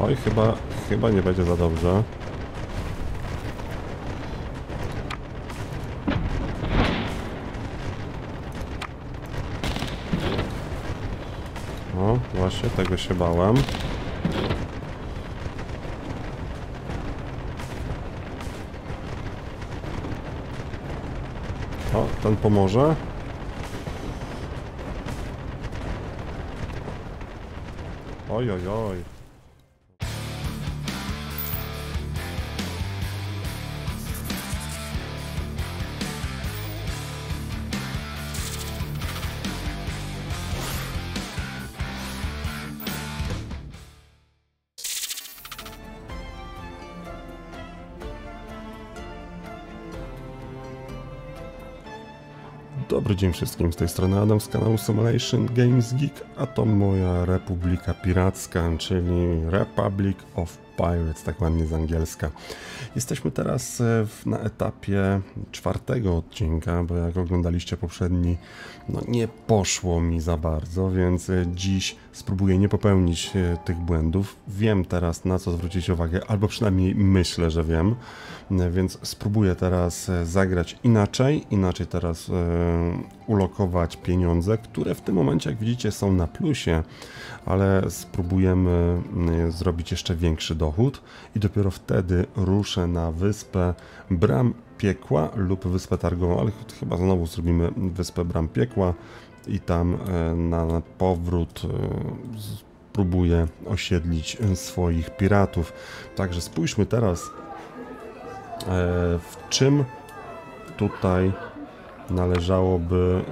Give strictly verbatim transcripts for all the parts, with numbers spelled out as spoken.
Oj, chyba, chyba nie będzie za dobrze. O, właśnie, tego się bałem. O, ten pomoże. Oj, oj, oj. Dobry dzień wszystkim, z tej strony Adam z kanału Simulation Games Geek, a to moja Republika Piracka, czyli Republic of Pirates, tak ładnie z angielska. Jesteśmy teraz na etapie czwartego odcinka, bo jak oglądaliście poprzedni, no nie poszło mi za bardzo, więc dziś spróbuję nie popełnić tych błędów. Wiem teraz, na co zwrócić uwagę, albo przynajmniej myślę, że wiem, więc spróbuję teraz zagrać inaczej, inaczej teraz e, ulokować pieniądze, które w tym momencie, jak widzicie, są na plusie, ale spróbujemy zrobić jeszcze większy dochód i dopiero wtedy ruszę na wyspę Bram Piekła lub wyspę targową, ale chyba znowu zrobimy wyspę Bram Piekła i tam na powrót spróbuję osiedlić swoich piratów. Także spójrzmy teraz, w czym tutaj należałoby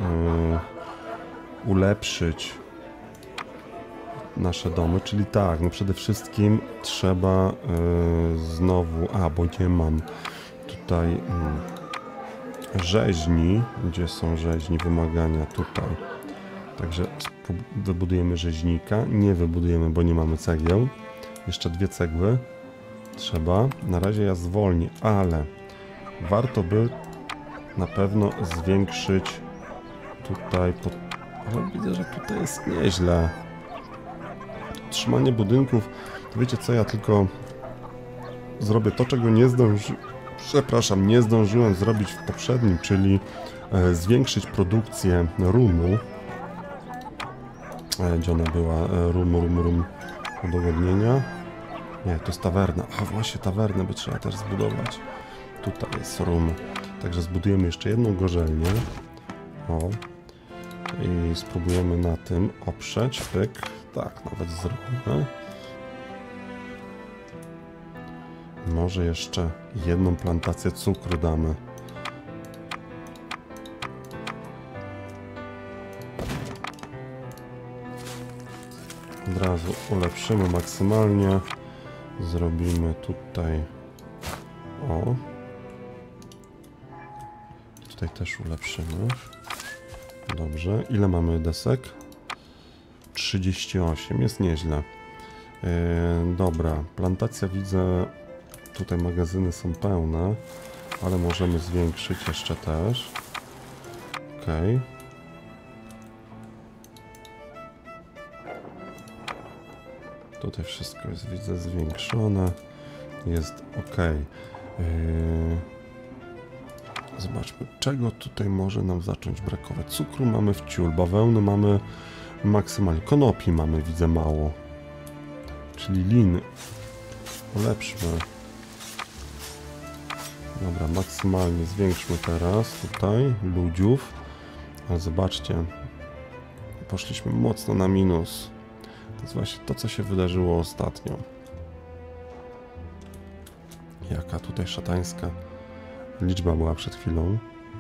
ulepszyć nasze domy, czyli tak, no przede wszystkim trzeba yy, znowu, a bo nie mam tutaj yy, rzeźni, gdzie są rzeźni, wymagania tutaj, także wybudujemy rzeźnika, nie wybudujemy, bo nie mamy cegieł, jeszcze dwie cegły trzeba, na razie ja zwolnię, ale warto by na pewno zwiększyć tutaj, pod... ale widzę, że tutaj jest nieźle. Trzymanie budynków, to wiecie co, ja tylko zrobię to, czego nie zdąży... przepraszam, nie zdążyłem zrobić w poprzednim, czyli e, zwiększyć produkcję rumu. E, gdzie ona była? E, rum, rum, rum, udowodnienia. Nie, to jest tawerna. A właśnie, tawernę by trzeba też zbudować. Tutaj jest rum. Także zbudujemy jeszcze jedną gorzelnię. O. I spróbujemy na tym oprzeć. Pyk. Tak, nawet zrobimy. Może jeszcze jedną plantację cukru damy. Od razu ulepszymy maksymalnie. Zrobimy tutaj... O. Tutaj też ulepszymy. Dobrze. Ile mamy desek? trzydzieści osiem, jest nieźle. Yy, dobra, plantacja widzę, tutaj magazyny są pełne, ale możemy zwiększyć jeszcze też. Ok. Tutaj wszystko jest, widzę, zwiększone. Jest ok. Yy, zobaczmy, czego tutaj może nam zacząć brakować. Cukru mamy w ciul, bawełny mamy maksymalnie. Konopi mamy, widzę, mało. Czyli lin. Ulepszmy. Dobra, maksymalnie zwiększmy teraz tutaj ludziów. Ale zobaczcie, poszliśmy mocno na minus. To jest właśnie to, co się wydarzyło ostatnio. Jaka tutaj szatańska liczba była przed chwilą.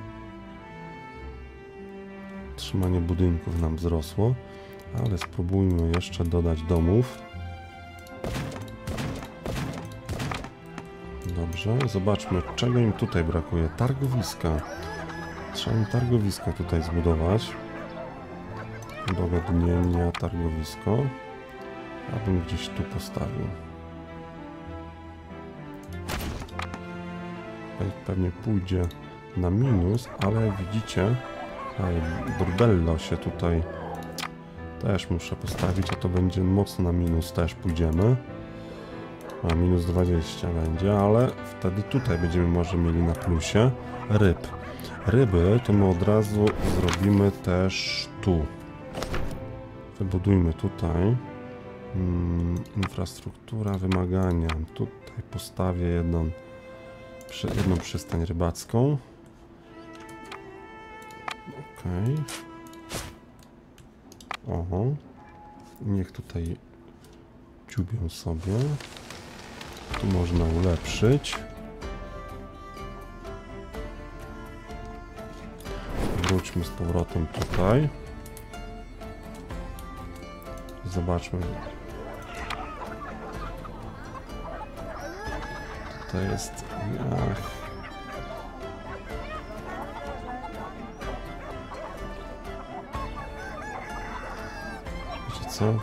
Trzymanie budynków nam wzrosło, ale spróbujmy jeszcze dodać domów. Dobrze, zobaczmy, czego im tutaj brakuje. Targowiska. Trzeba im targowisko tutaj zbudować. Dogodnienia, targowisko. Ja bym gdzieś tu postawił. Pewnie pójdzie na minus, ale jak widzicie, bordello się tutaj też muszę postawić, a to będzie mocno na minus, też pójdziemy. A minus dwadzieścia będzie, ale wtedy tutaj będziemy może mieli na plusie ryb. Ryby to my od razu zrobimy też tu. Wybudujmy tutaj. Hmm, infrastruktura, wymagania. Tutaj postawię jedną, jedną przystań rybacką. Okej. Oho. Niech tutaj dziubią sobie. Tu można ulepszyć. Wróćmy z powrotem tutaj. Zobaczmy. To jest... Ach. Wiecie co?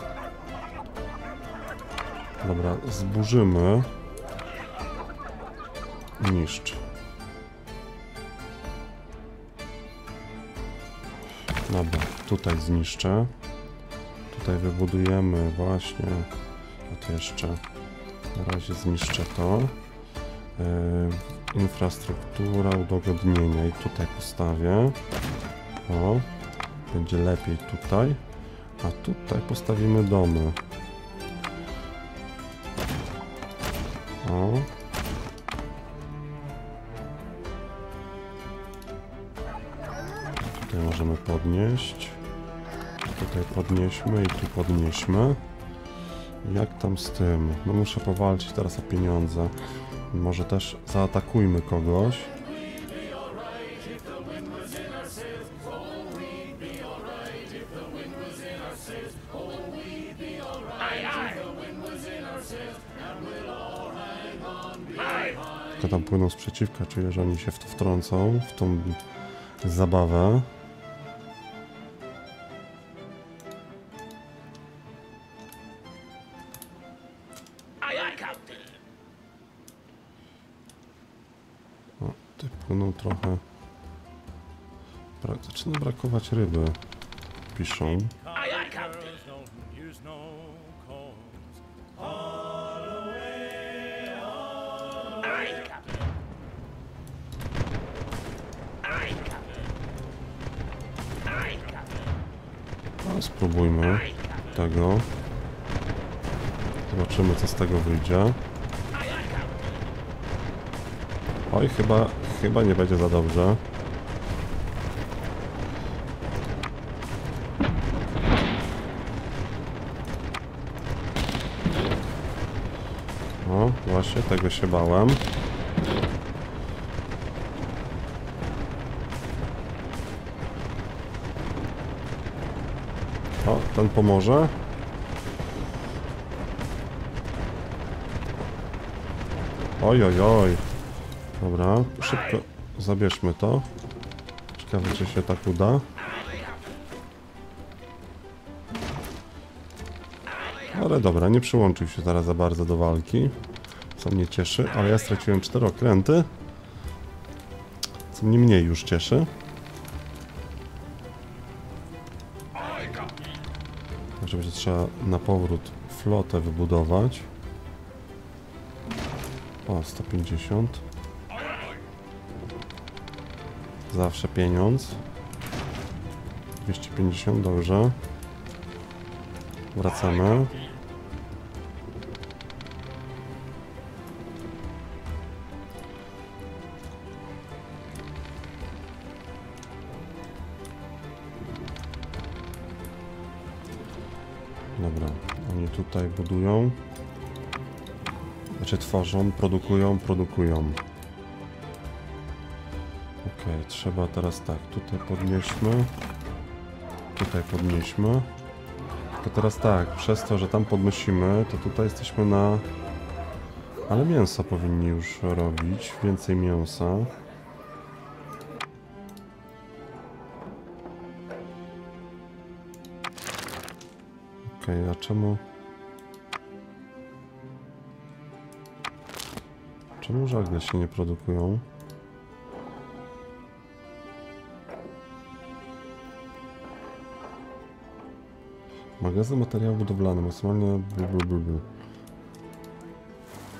Dobra, zburzymy. Niszcz. Dobra, tutaj zniszczę. Tutaj wybudujemy właśnie. A to jeszcze na razie zniszczę to. Yy, infrastruktura, udogodnienia i tutaj postawię. O, będzie lepiej tutaj. A tutaj postawimy domy. O. Tutaj możemy podnieść. Tutaj podnieśmy i tu podnieśmy. Jak tam z tym? No muszę powalczyć teraz o pieniądze. Może też zaatakujmy kogoś. Tylko tam płyną sprzeciwka, czuję, że oni się w to wtrącą, w tą zabawę. O, tutaj płyną trochę. Bra zaczyna brakować ryby, piszą. No, spróbujmy tego. Zobaczymy, co z tego wyjdzie. Oj, chyba, chyba nie będzie za dobrze. O, właśnie, tego się bałem. O, ten pomoże. Oj, oj, oj. Dobra, szybko zabierzmy to. Ciekawe, czy się tak uda. Ale dobra, nie przyłączył się teraz za bardzo do walki. Co mnie cieszy, ale ja straciłem cztery okręty. Co mnie mniej już cieszy. Może będzie trzeba na powrót flotę wybudować. O, sto pięćdziesiąt. Zawsze pieniądz. dwieście pięćdziesiąt, dobrze. Wracamy. Dobra, oni tutaj budują. Znaczy tworzą, produkują, produkują. Ok, trzeba teraz tak, tutaj podnieśmy. Tutaj podnieśmy. To teraz tak, przez to, że tam podnosimy, to tutaj jesteśmy na... Ale mięso powinni już robić, więcej mięsa. Ok, a czemu... Czemu żagle się nie produkują? Magazyn materiałów budowlanych, maksymalnie...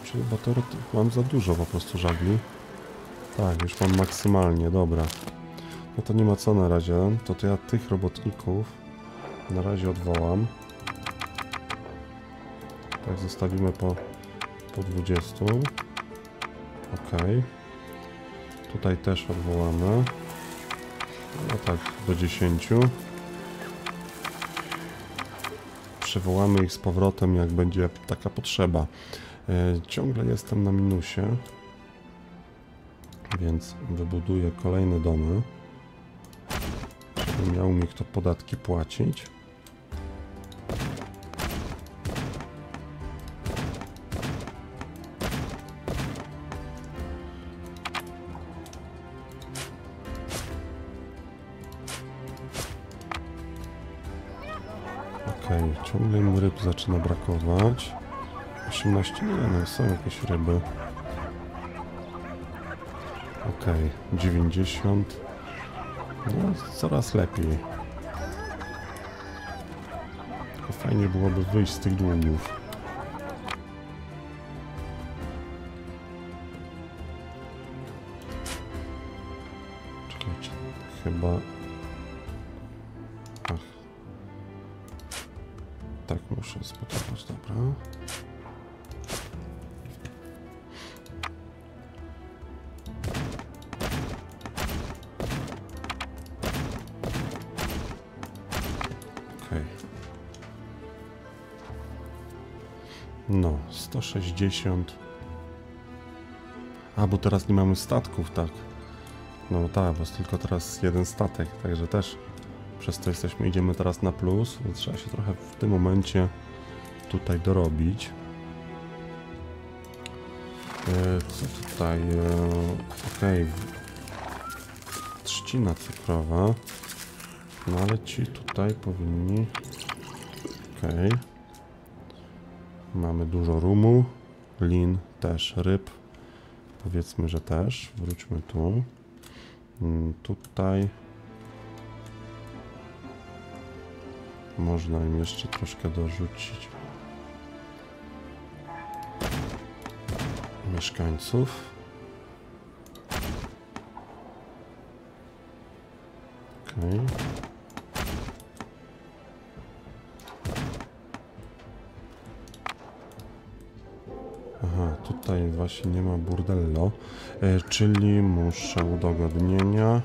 Czyli bo to mam za dużo po prostu żagli. Tak, już mam maksymalnie, dobra. No to nie ma co na razie. To, to ja tych robotników na razie odwołam. Tak, zostawimy po, po dwudziestu. Ok. Tutaj też odwołamy. No tak, do dziesięciu. Przywołamy ich z powrotem, jak będzie taka potrzeba. E, ciągle jestem na minusie, więc wybuduję kolejne domy, żeby miał mi kto podatki płacić. Okej, okay, ciągle im ryb zaczyna brakować. osiemnaście, nie no, są jakieś ryby. Okej, okay, dziewięćdziesiąt. No, coraz lepiej. Tylko fajnie byłoby wyjść z tych długów. Czekajcie, chyba... Ach. Tak muszę zbudować, dobra. Okej. No, sto sześćdziesiąt. A, bo teraz nie mamy statków, tak. No tak, bo jest tylko teraz jeden statek, także też przez to jesteśmy, idziemy teraz na plus, więc trzeba się trochę w tym momencie tutaj dorobić. E, co tutaj? E, Okej. Okay. Trzcina cukrowa. No ale ci tutaj powinni... Okej. Okay. Mamy dużo rumu. Lin też, ryb. Powiedzmy, że też. Wróćmy tu. Hmm, tutaj... Można im jeszcze troszkę dorzucić mieszkańców. Okay. Aha, tutaj właśnie nie ma burdello, e, czyli muszę udogodnienia.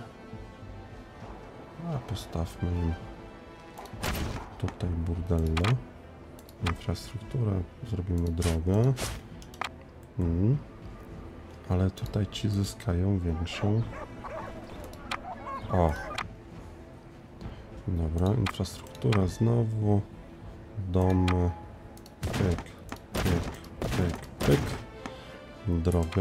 A postawmy im tutaj burdello. Infrastrukturę, zrobimy drogę. Hmm. Ale tutaj ci zyskają większą. O! Dobra, infrastruktura znowu. Domy. Pyk, pyk, pyk, pyk. Droga.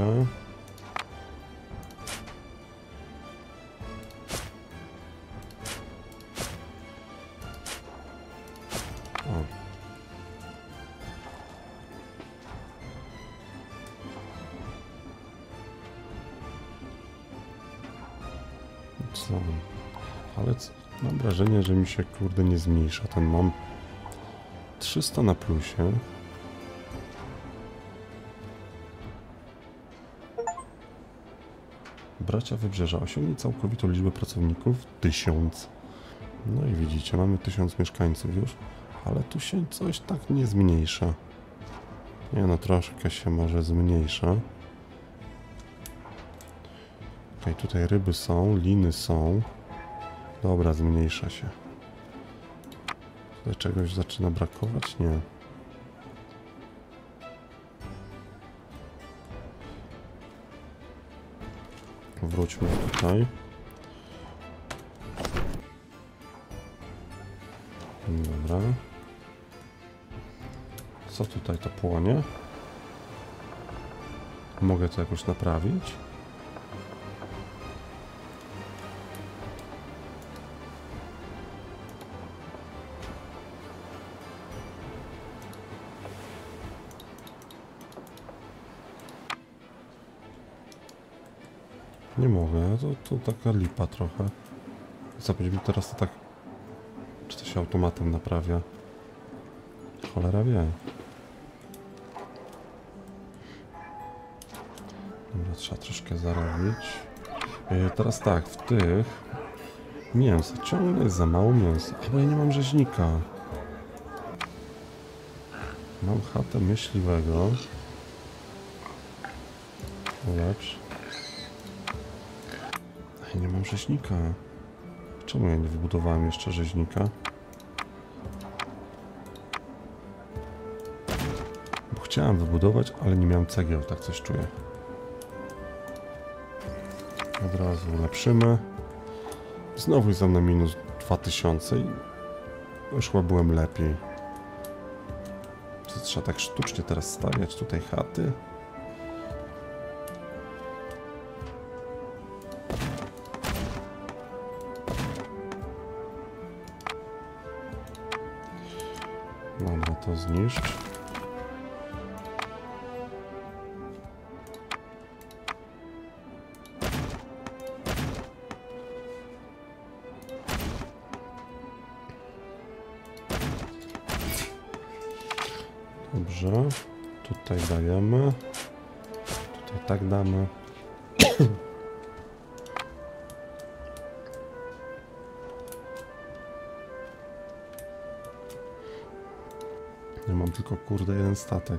O. Co? Ale co? Mam wrażenie, że mi się kurde nie zmniejsza. Ten mam trzysta na plusie. Bracia Wybrzeża. Osiągnij całkowitą liczbę pracowników tysiąc. No i widzicie, mamy tysiąc mieszkańców już, ale tu się coś tak nie zmniejsza. Nie no, troszkę się może zmniejsza. Okej, tutaj ryby są, liny są. Dobra, zmniejsza się. Tutaj czegoś zaczyna brakować? Nie. Wróćmy tutaj. Dobra. Co tutaj to płonie? Mogę to jakoś naprawić? Nie mogę, to, to taka lipa trochę. Co, będzie mi teraz to tak... Czy to się automatem naprawia? Cholera wie. Dobra, trzeba troszkę zarobić. Yy, teraz tak, w tych... Mięso, ciągle jest za mało mięsa. A bo ja nie mam rzeźnika. Mam chatę myśliwego. Lepsz. A ja nie mam rzeźnika. Czemu ja nie wybudowałem jeszcze rzeźnika? Bo chciałem wybudować, ale nie miałem cegieł, tak coś czuję. Od razu ulepszymy. Znowu jest tam na minus dwa tysiące i już chyba byłem lepiej. To trzeba tak sztucznie teraz stawiać tutaj chaty. Dobra, to zniszcz. Dobrze, tutaj dajemy, tutaj tak damy. Ja mam tylko kurde jeden statek.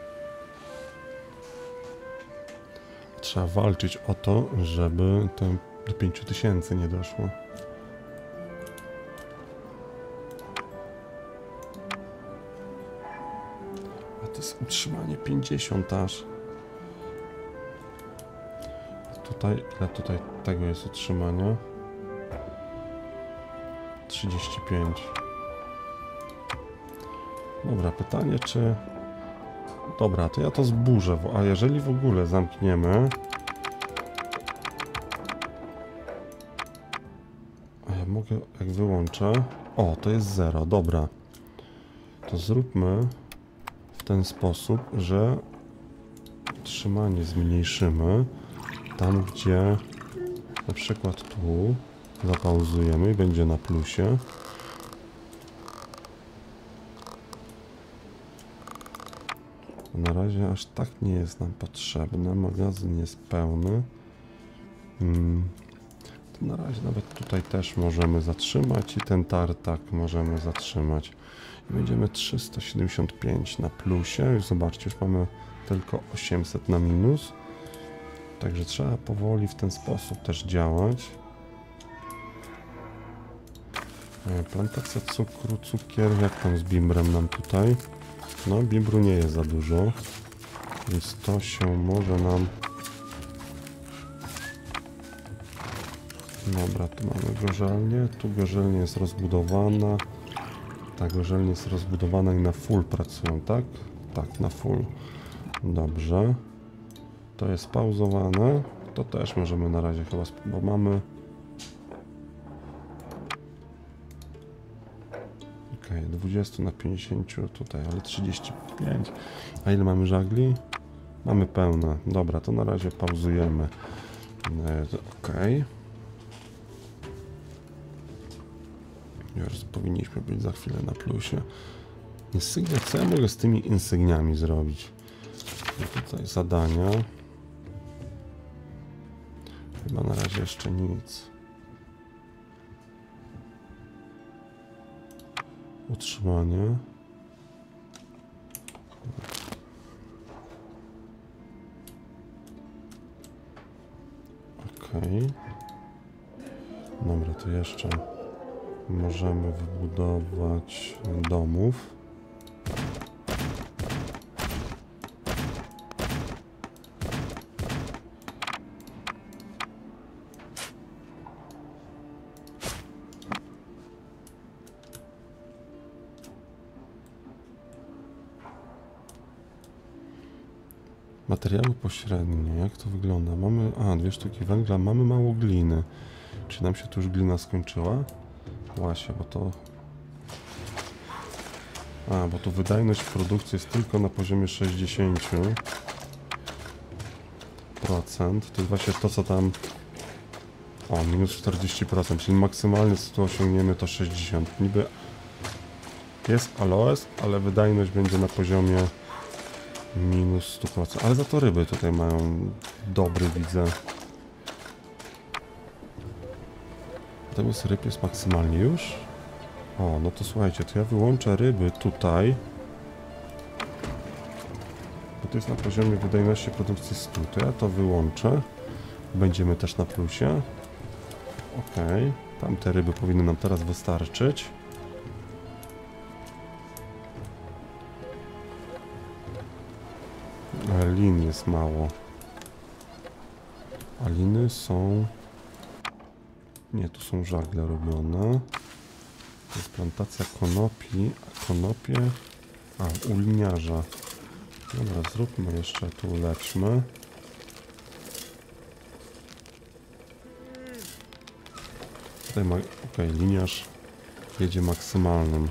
Trzeba walczyć o to, żeby to do pięciu tysięcy nie doszło. To jest utrzymanie pięćdziesiąt aż. Tutaj, ile tutaj tego jest utrzymania? trzydzieści pięć. Dobra, pytanie czy... Dobra, to ja to zburzę, a jeżeli w ogóle zamkniemy... A ja mogę, jak wyłączę... O, to jest zero, dobra. To zróbmy... w ten sposób, że utrzymanie zmniejszymy tam, gdzie na przykład tu zapauzujemy i będzie na plusie. Na razie aż tak nie jest nam potrzebne, magazyn jest pełny. Hmm. To na razie nawet tutaj też możemy zatrzymać i ten tartak możemy zatrzymać. I będziemy trzysta siedemdziesiąt pięć na plusie. Już zobaczcie, już mamy tylko osiemset na minus. Także trzeba powoli w ten sposób też działać. Plantacja cukru, cukier. Jak tam z bimbrem nam tutaj? No, bimbru nie jest za dużo. Więc to się może nam... Dobra, tu mamy gorzelnię. Tu gorzelnia jest rozbudowana. Ta gorzelnia jest rozbudowana i na full pracują, tak? Tak, na full. Dobrze. To jest pauzowane. To też możemy na razie chyba, bo mamy... Ok, dwadzieścia na pięćdziesiąt tutaj, ale trzydzieści pięć. A ile mamy żagli? Mamy pełne. Dobra, to na razie pauzujemy. Ok. Już powinniśmy być za chwilę na plusie. Insygnia, co ja mogę z tymi insygniami zrobić? I tutaj zadania. Chyba na razie jeszcze nic. Utrzymanie. Ok. Dobra, to jeszcze możemy wybudować domów. Materiały pośrednie, jak to wygląda? Mamy, a, dwie sztuki węgla, mamy mało gliny. Czy nam się tu już glina skończyła? Właśnie, bo to... A, bo tu wydajność produkcji jest tylko na poziomie sześćdziesiąt procent. To jest właśnie to, co tam... O, minus czterdzieści procent, czyli maksymalnie co tu osiągniemy to sześćdziesiąt. Niby jest aloes, ale wydajność będzie na poziomie Minus sto procent. Ale za to ryby tutaj mają dobry, widzę. Natomiast ryb jest maksymalnie już. O, no to słuchajcie, to ja wyłączę ryby tutaj. Bo to jest na poziomie wydajności produkcji stu. To ja to wyłączę. Będziemy też na plusie. Ok. Tamte ryby powinny nam teraz wystarczyć. Ale lin jest mało. A liny są... Nie, tu są żagle robione. To jest plantacja konopi, a konopie... A, u liniarza. Dobra, zróbmy jeszcze, tu uleczmy. Tutaj ma... Ok, liniarz jedzie maksymalnym.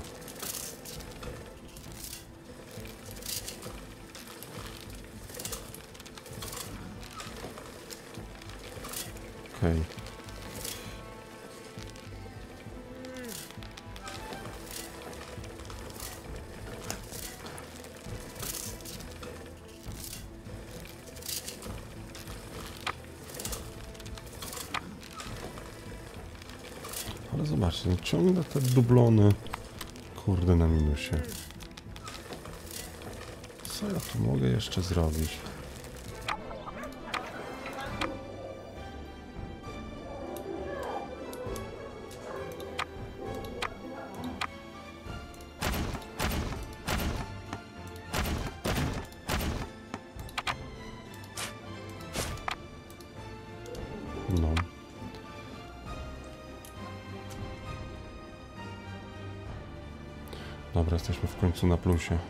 Ok. Ale zobaczcie, ciągle te dublony, kurde, na minusie. Co ja tu mogę jeszcze zrobić? No. Dobra, jesteśmy w końcu na plusie.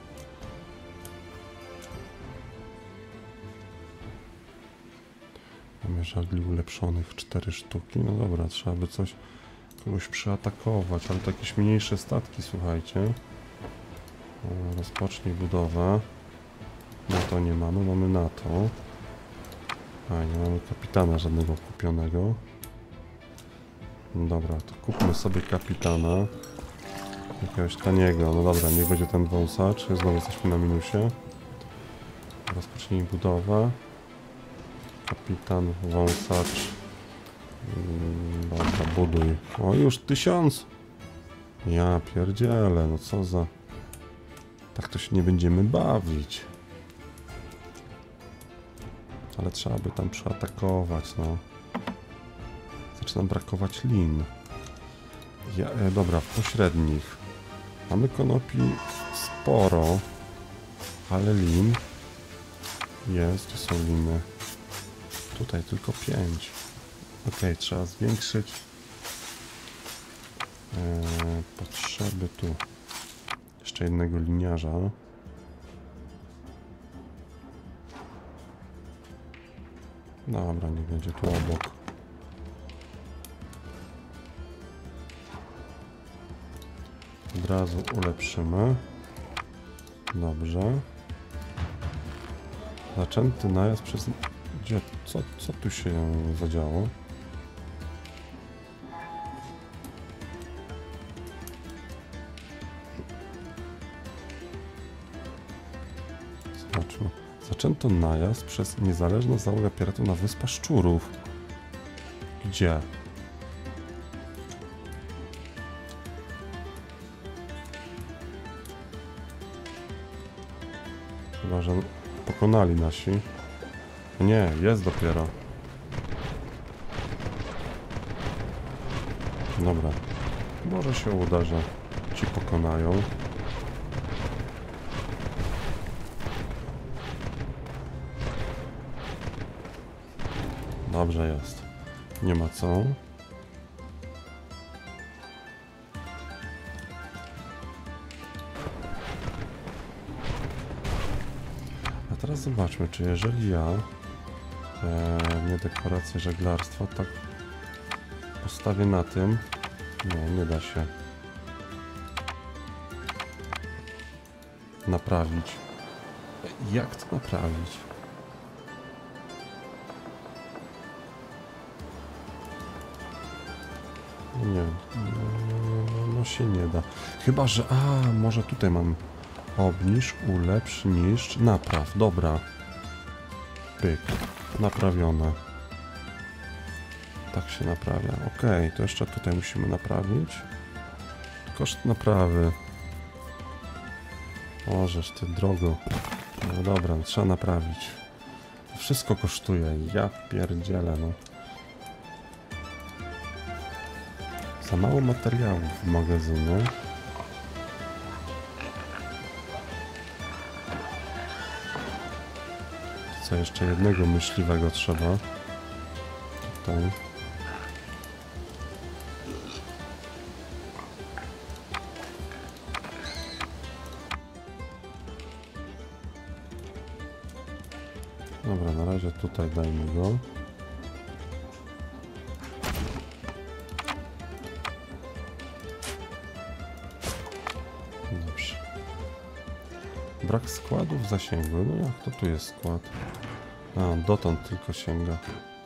Mamy żagli ulepszonych cztery sztuki. No dobra, trzeba by coś, kogoś przeatakować, ale to jakieś mniejsze statki, słuchajcie. O, rozpocznij budowę. Na to nie mamy, mamy na to. A, nie mamy kapitana żadnego kupionego. No dobra, to kupmy sobie kapitana. Jakiegoś taniego. No dobra, niech będzie ten wąsacz. Znowu jesteśmy na minusie. Rozpocznij budowę. Kapitan, wąsacz. Mm, dobra, buduj. O, już tysiąc! Ja pierdzielę, no co za... Tak to się nie będziemy bawić. Ale trzeba by tam przeatakować, no. Zaczyna brakować lin. Ja, e, dobra, w pośrednich. Mamy konopi sporo, ale lin jest, gdzie są liny? Tutaj tylko pięć. Ok, trzeba zwiększyć e, potrzeby tu. Jeszcze jednego liniarza. Dobra, nie będzie tu obok. Od razu ulepszymy. Dobrze. Zaczęty najazd przez... Gdzie? Co, co tu się zadziało? Zobaczmy. Zaczęto najazd przez niezależną załogę piratów na Wyspę Szczurów. Gdzie? Chyba, że pokonali nasi. Nie, jest dopiero. Dobra. Może się uda, że ci pokonają. Dobrze jest. Nie ma co. A teraz zobaczmy, czy jeżeli ja e, nie dekorację żeglarstwa, tak postawię na tym. No, nie da się naprawić. Jak to naprawić? Nie, no, no się nie da. Chyba, że... A, może tutaj mam Obniż, ulepsz, niszcz, napraw. Dobra. Pyk. Naprawione. Tak się naprawia. Ok, to jeszcze tutaj musimy naprawić. Koszt naprawy. Możesz ty drogo. No dobra, no, trzeba naprawić. Wszystko kosztuje. Ja pierdzielę, no. Za mało materiałów w magazynie. Co, jeszcze jednego myśliwego trzeba. Tutaj. Dobra, na razie tutaj dajmy go. Dobrze. Brak składów w zasięgu. No jak to tu jest skład? A, dotąd tylko sięga.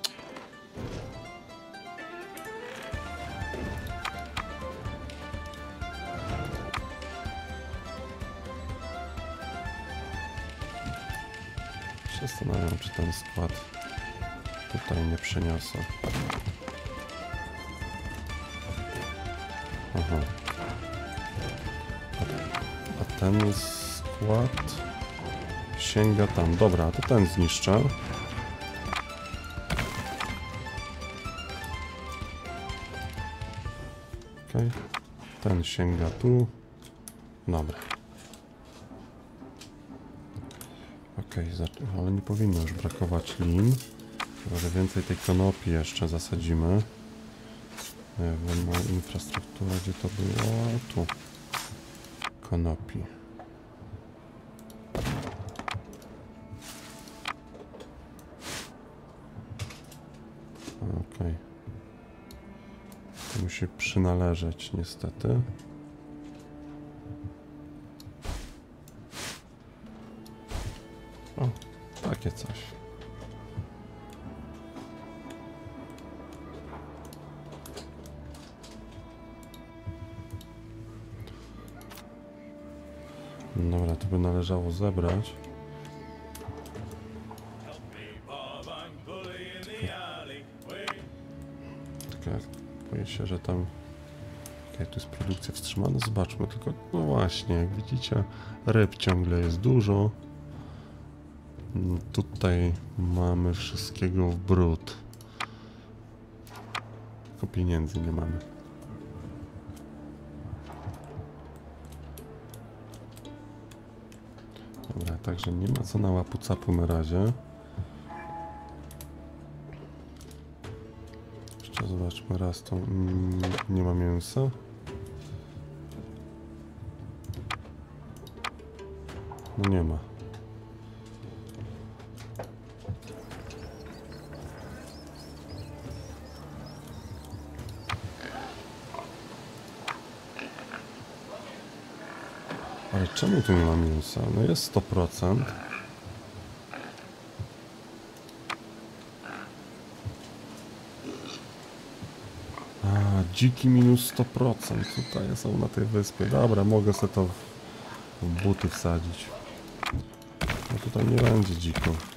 Zastanawiam, czy ten skład tutaj nie przeniosę. Aha. A, a ten skład sięga tam. Dobra, to ten zniszczę. Okay. Ten sięga tu. Dobra. Okej, okay, ale nie powinno już brakować lin. Trochę więcej tej konopi jeszcze zasadzimy. Ma infrastruktura, gdzie to było? Tu. Konopi. Okej. Okay. To musi przynależeć niestety. O, takie coś. Dobra, to by należało zebrać. Tylko jak boję się, że tam... Okej, tu jest produkcja wstrzymana. Zobaczmy tylko, no właśnie, jak widzicie, ryb ciągle jest dużo. Tutaj mamy wszystkiego w brud. Tylko pieniędzy nie mamy. Dobra, także nie ma co na łapu capu na razie. Jeszcze zobaczmy raz to. Mm, nie ma mięsa. No nie ma. Ale czemu tu nie ma mięsa? No jest sto procent. A, dziki minus sto procent. Tutaj są na tej wyspie. Dobra, mogę sobie to w, w buty wsadzić. No tutaj nie będzie dzików.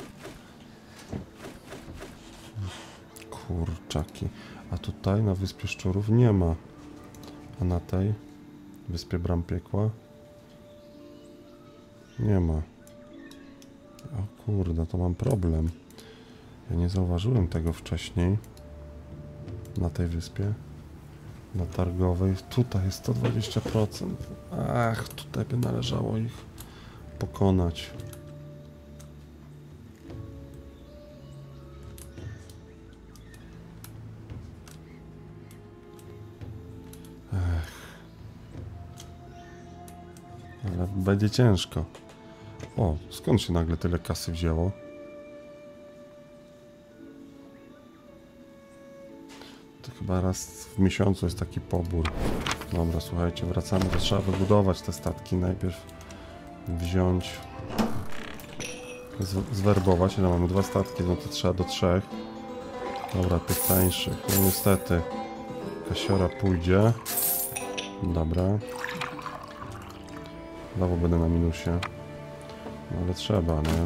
Kurczaki. A tutaj na wyspie szczurów nie ma. A na tej wyspie bram piekła nie ma. O kurde, to mam problem. Ja nie zauważyłem tego wcześniej. Na tej wyspie. Na targowej. Tutaj jest sto dwadzieścia procent. Ach, tutaj by należało ich pokonać. Ech. Ale będzie ciężko. O, skąd się nagle tyle kasy wzięło? To chyba raz w miesiącu jest taki pobór. Dobra, słuchajcie, wracamy, to trzeba wybudować te statki. Najpierw wziąć, z zwerbować. No, mamy dwa statki, no to trzeba do trzech. Dobra, tych tańszych. No niestety, Kasiora pójdzie. Dobra. Znowu będę na minusie. No ale trzeba, nie?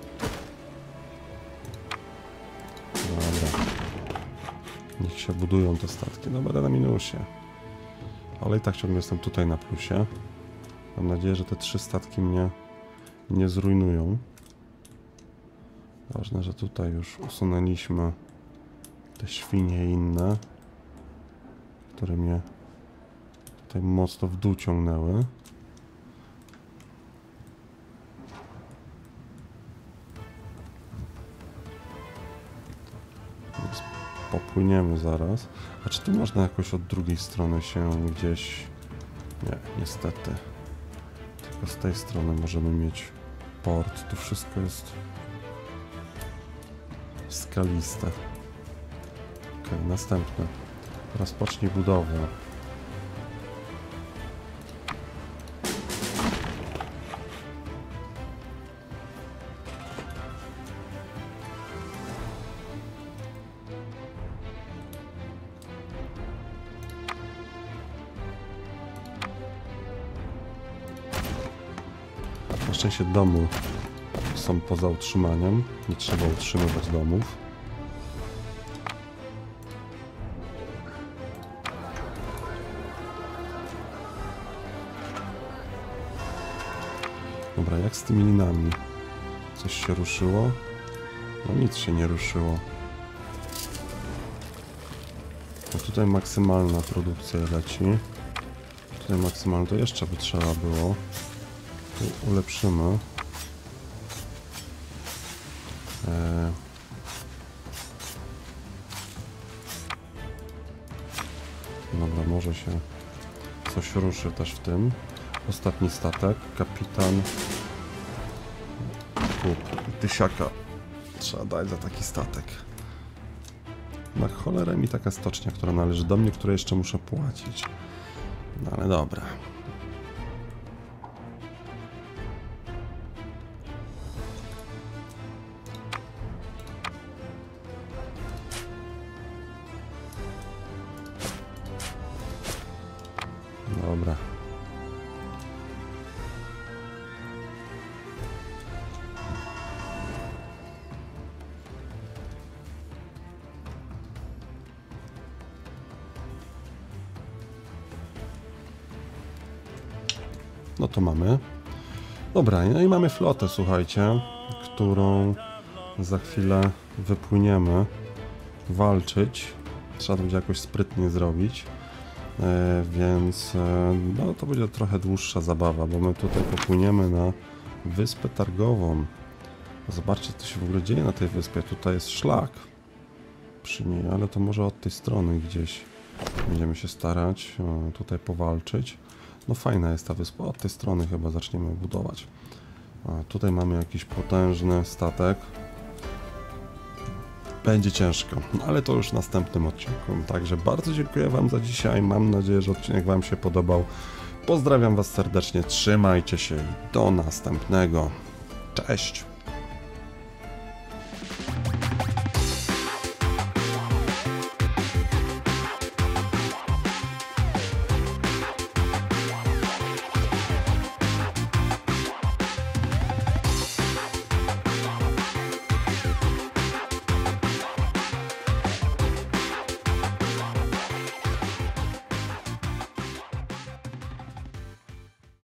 Dobra. Niech się budują te statki. No będę na minusie. Ale i tak ciągle jestem tutaj na plusie. Mam nadzieję, że te trzy statki mnie nie zrujnują. Ważne, że tutaj już usunęliśmy te świnie i inne, które mnie tutaj mocno w dół ciągnęły. Więc popłyniemy zaraz. A czy tu można jakoś od drugiej strony się gdzieś... Nie, niestety. Tylko z tej strony możemy mieć port. Tu wszystko jest skaliste. Ok, następne. Rozpocznij budowę. Na szczęście domy są poza utrzymaniem. Nie trzeba utrzymywać domów. Dobra, jak z tymi linami? Coś się ruszyło? No nic się nie ruszyło. No tutaj maksymalna produkcja leci. Tutaj maksymalna, to jeszcze by trzeba było. Tu ulepszymy. Eee. Dobra, może się coś ruszy też w tym. Ostatni statek, kapitan kup tysiaka trzeba dać za taki statek. Na cholerę mi taka stocznia, która należy do mnie, której jeszcze muszę płacić. No ale dobra. Dobra. No to mamy. Dobra, no i mamy flotę, słuchajcie, którą za chwilę wypłyniemy walczyć. Trzeba to będzie jakoś sprytnie zrobić. E, więc e, no to będzie trochę dłuższa zabawa, bo my tutaj popłyniemy na wyspę targową. Zobaczcie, co się w ogóle dzieje na tej wyspie. Tutaj jest szlak przy niej, ale to może od tej strony gdzieś będziemy się starać e, tutaj powalczyć. No fajna jest ta wyspa, od tej strony chyba zaczniemy budować. A tutaj mamy jakiś potężny statek. Będzie ciężko, ale to już w następnym odcinku. Także bardzo dziękuję Wam za dzisiaj. Mam nadzieję, że odcinek Wam się podobał. Pozdrawiam Was serdecznie, trzymajcie się i do następnego. Cześć!